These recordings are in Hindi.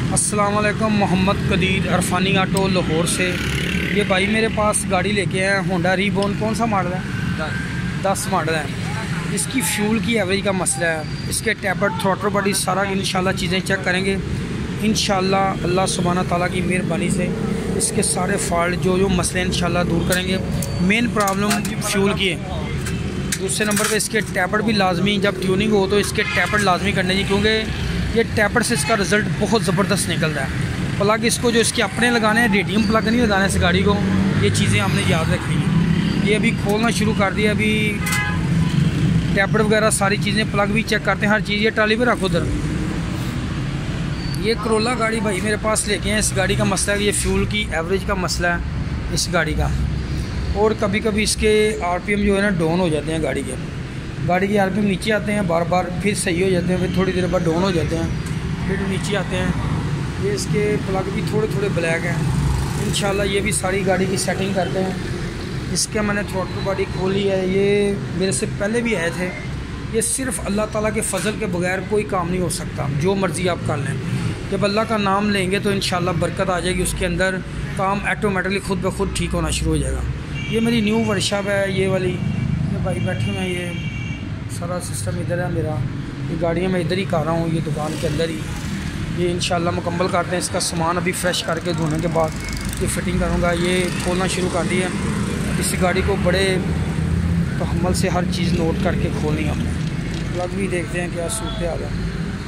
अस्सलाम वालेकुम। मोहम्मद कदीर अरफानी ऑटो लाहौर से। ये भाई मेरे पास गाड़ी लेके आए हैं होंडा रीबॉर्न। कौन सा मॉडल है? 10 मॉडल है। इसकी फ्यूल की एवरेज का मसला है। इसके टैपर थ्रोटल बॉडी सारा इंशाल्लाह चीज़ें चेक करेंगे इंशाल्लाह। अल्लाह सुब्हाना ताला की मेहरबानी से इसके सारे फॉल्ट जो मसले इंशाल्लाह दूर करेंगे। मेन प्रॉब्लम फ्यूल की है। दूसरे नंबर पे इसके टैपर भी लाजमी, जब ट्यूनिंग हो तो इसके टैपर लाजमी करने चाहिए, क्योंकि ये टैपर से इसका रिज़ल्ट बहुत ज़बरदस्त निकलता है। प्लग इसको जो इसके अपने लगाने हैं, रेडियम प्लग नहीं लगाना है इस गाड़ी को। ये चीज़ें हमने याद रखनी है। ये अभी खोलना शुरू कर दिया, अभी टैपर वगैरह सारी चीज़ें, प्लग भी चेक करते हैं हर चीज़। ये ट्राली पे रखो उधर। ये करोला गाड़ी भाई मेरे पास लेके हैं। इस गाड़ी का मसला है, ये फ्यूल की एवरेज का मसला है इस गाड़ी का। और कभी कभी इसके आरपीएम जो है ना डाउन हो जाते हैं गाड़ी के आरपीएम नीचे आते हैं बार बार, फिर सही हो जाते हैं, फिर थोड़ी देर बाद डाउन हो जाते हैं, फिर नीचे आते हैं। ये इसके प्लग भी थोड़े थोड़े ब्लैक हैं। इंशाल्लाह ये भी सारी गाड़ी की सेटिंग करते हैं। इसके मैंने थ्रोटल बॉडी खोली है। ये मेरे से पहले भी आए थे। ये सिर्फ अल्लाह ताला के फ़ज़ल के बगैर कोई काम नहीं हो सकता। जो मर्ज़ी आप कर लें, जब अल्लाह का नाम लेंगे तो इंशाल्लाह बरकत आ जाएगी उसके अंदर। काम ऑटोमेटिकली खुद ब खुद ठीक होना शुरू हो जाएगा। ये मेरी न्यू वर्कशॉप है ये वाली। ये भाई बैठे हुए हैं, ये सारा सिस्टम इधर है मेरा। ये गाड़ियाँ मैं इधर ही कर रहा हूँ, ये दुकान के अंदर ही। ये इंशाल्लाह मुकम्मल करते हैं। इसका सामान अभी फ्रेश करके धोने के बाद ये फ़िटिंग करूँगा। ये खोलना शुरू कर दिया। इस गाड़ी को बड़े तहम्मुल से हर चीज़ नोट करके खोलनी है हमने। प्लग भी देखते हैं क्या सूरत हाल है।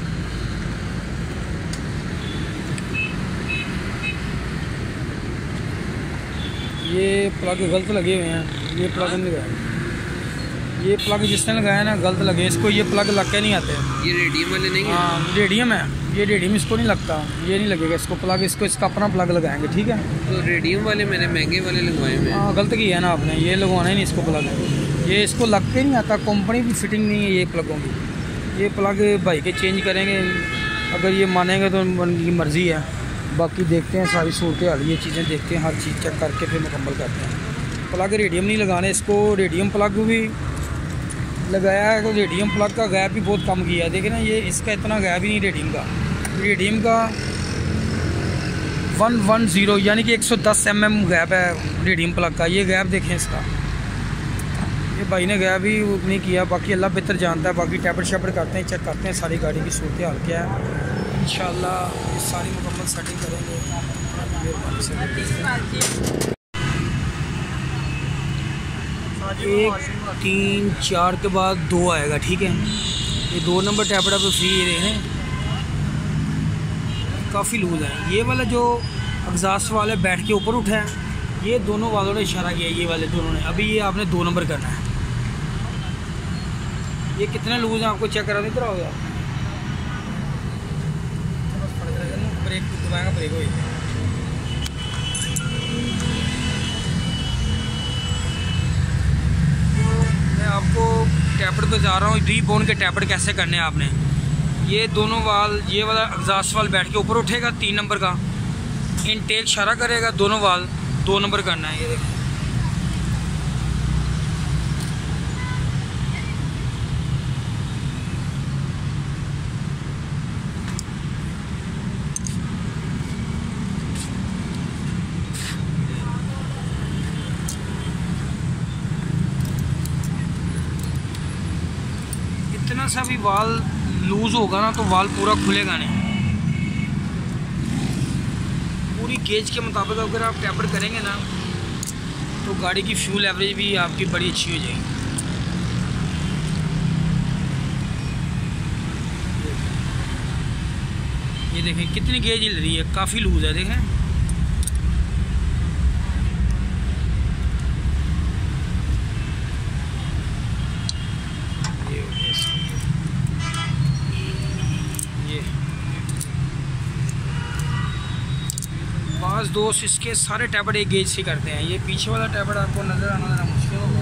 ये प्लग गलत लगे हुए हैं। ये प्लग नहीं लगाया, ये प्लग जिसने लगाया ना गलत लगे इसको। ये प्लग लग के नहीं आते। ये रेडियम वाले नहीं है? हाँ रेडियम है। ये रेडियम इसको नहीं लगता, ये नहीं लगेगा इसको प्लग। इसको इसका अपना प्लग लगाएंगे, ठीक है। तो रेडियम वाले मैंने महंगे वाले लगवाए हुए हैं। हाँ गलत किया है ना आपने, ये लगवाना ही नहीं इसको प्लग। ये इसको लग के नहीं आता, कंपनी की फिटिंग नहीं है ये प्लगों की। ये प्लग भाई के चेंज करेंगे, अगर ये मानेंगे तो उनकी मर्ज़ी है। बाकी देखते हैं सारी सूरत हाल, ये चीज़ें देखते हैं, हर चीज़ चेक करके फिर मुकम्मल करते हैं। प्लग रेडियम नहीं लगाने इसको। रेडियम प्लग भी लगाया है तो रेडियम प्लग का गैप भी बहुत कम किया है। देखें ना, ये इसका इतना गैप ही नहीं रेडियम का 110 यानी कि 110 mm गैप है रेडियम प्लग का। ये गैप देखें इसका, ये भाई ने गैप ही नहीं किया। बाकी अल्लाह बेहतर जानता है। बाकी टैपर शैपर करते हैं, चेक करते हैं सारी गाड़ी की सूरत हाल क्या है। इंशाल्लाह ये सारी मुकम्मल सेटिंग करेंगे। 1 3 4 के बाद 2 आएगा, ठीक है। ये 2 नंबर टैपर पे फ्री रहे हैं, काफ़ी लूज है। ये वाला जो एग्जॉस्ट वाले बैठ के ऊपर उठा है, ये दोनों वालों ने इशारा किया, ये वाले दोनों ने। अभी ये आपने 2 नंबर करना है। ये कितने लूज हैं आपको चेक करा नहीं करा होगा। ब्रेक दबाएगा, ब्रेक हो जाएगा। आपको टैपर पे जा रहा हूँ, रीबॉर्न के टैपर कैसे करने हैं आपने। ये दोनों वाल, ये वाला एग्जॉस्ट वाल बैठ के ऊपर उठेगा 3 नंबर का, इनटेक इशारा करेगा, दोनों वाल 2 नंबर करना है। ये देखिए इतना सा भी वाल लूज़ होगा ना तो वाल पूरा खुलेगा नहीं। पूरी गेज के मुताबिक अगर आप टैपर करेंगे ना तो गाड़ी की फ्यूल एवरेज भी आपकी बड़ी अच्छी हो जाएगी। ये देखें कितनी गेज हिल रही है, काफ़ी लूज़ है। देखें बाज़ दोस्त इसके सारे टैपर एक गेज से करते हैं। ये पीछे वाला टैपर आपको नज़र आना ज़रा मुश्किल होगा।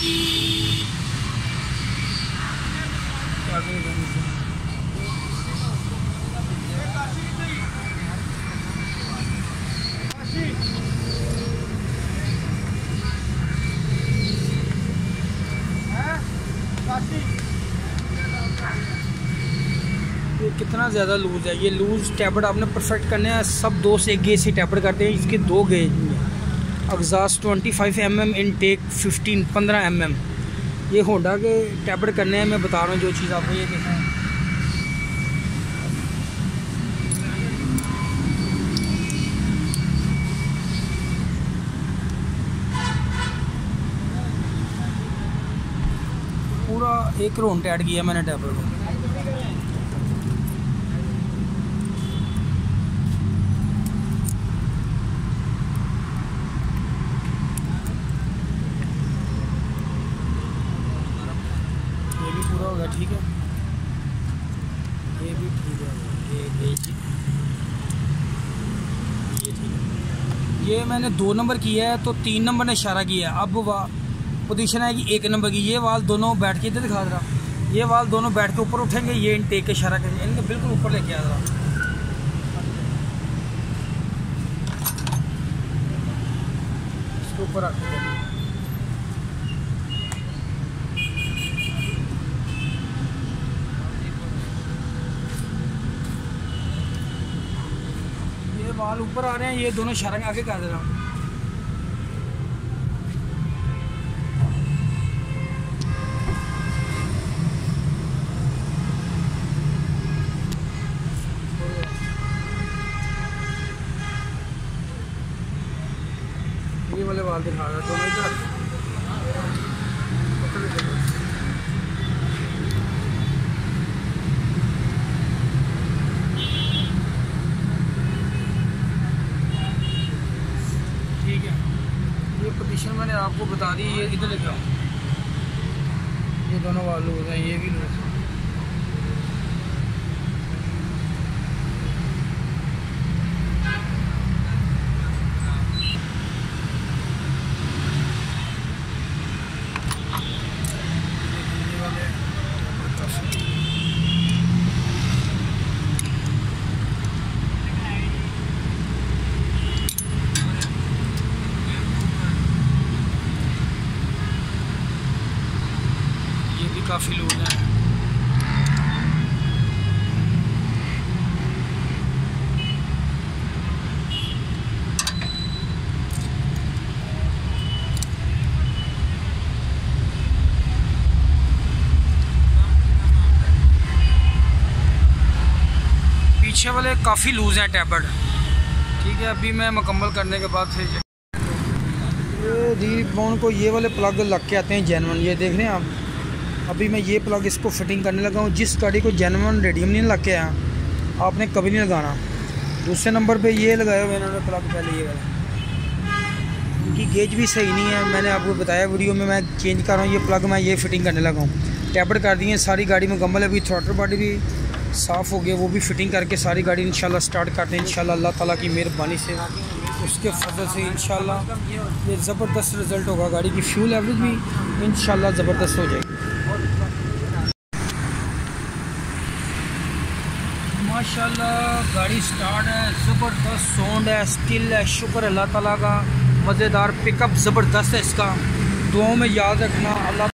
ये कितना ज़्यादा लूज़ है। ये लूज़ टैबर्ड आपने परफेक्ट करने हैं। सब दो से एक गेज से टैबर्ड करते हैं। इसके दो gauge exhaust 25 mm, intake 15 mm। ये होंडा के टैबर्ड करने हैं। मैं बता रहा हूँ जो चीज़ आपको ये देखना है। पूरा एक राउंड ऐड किया मैंने टैबर्ड को। पूरा हो गया, ठीक है। ये भी ठीक है, ये ठीक है। ये मैंने 2 नंबर किया है तो 3 नंबर ने इशारा किया है। अब पोजीशन है कि 1 नंबर की। ये वाल दोनों बैठ के इधर दिखा रहा। ये वाल दोनों बैठ के ऊपर उठेंगे। ये इनटेक का इशारा करेंगे। इनके बिल्कुल ऊपर लेके आ रहा। इसके ऊपर आके बाल ऊपर आ रहे हैं। ये दोनों इशारा आगे कर दे रहा हूँ। ये वाले बाल दिखा रहा है दोनों इधर। पोजीशन मैंने आपको बता दी। ये इधर लेके आओ। ये दोनों वाल लूज हैं। ये भी लूज है। काफ़ी लूज है। पीछे वाले काफ़ी लूज हैं टैबर्ड, ठीक है। अभी मैं मुकम्मल करने के बाद फिर री बोन को ये वाले प्लग लग के आते हैं जेन्युइन। ये देख रहे हैं आप। अभी मैं ये प्लग इसको फिटिंग करने लगा हूँ। जिस गाड़ी को जेन्युइन रेडियम नहीं लग के आया आपने कभी नहीं लगाना। दूसरे नंबर पे ये लगाया हुआ इन्होंने प्लग पहले ये वाला। उनकी गेज भी सही नहीं है। मैंने आपको बताया वीडियो में। मैं चेंज कर रहा हूँ ये प्लग। मैं ये फिटिंग करने लगा हूँ। टैबर्ड कर दिए सारी गाड़ी मुकम्मल है। अभी थ्रॉटल बॉडी भी साफ़ हो गया। वो भी फिटिंग करके सारी गाड़ी इंशाल्लाह स्टार्ट करते हैं इंशाल्लाह अल्लाह ताला की मेहरबानी से। उसके फजल से इंशाल्लाह ये ज़बरदस्त रिज़ल्ट होगा। गाड़ी की फ्यूल एवरेज भी इंशाल्लाह ज़बरदस्त हो जाएगी। माशाल्लाह गाड़ी स्टार्ट है। ज़बरदस्त साउंड है, स्टिल है। शुक्र अल्लाह ताला का। मज़ेदार पिकअप ज़बरदस्त है इसका। दुआओं में याद रखना। अल्लाह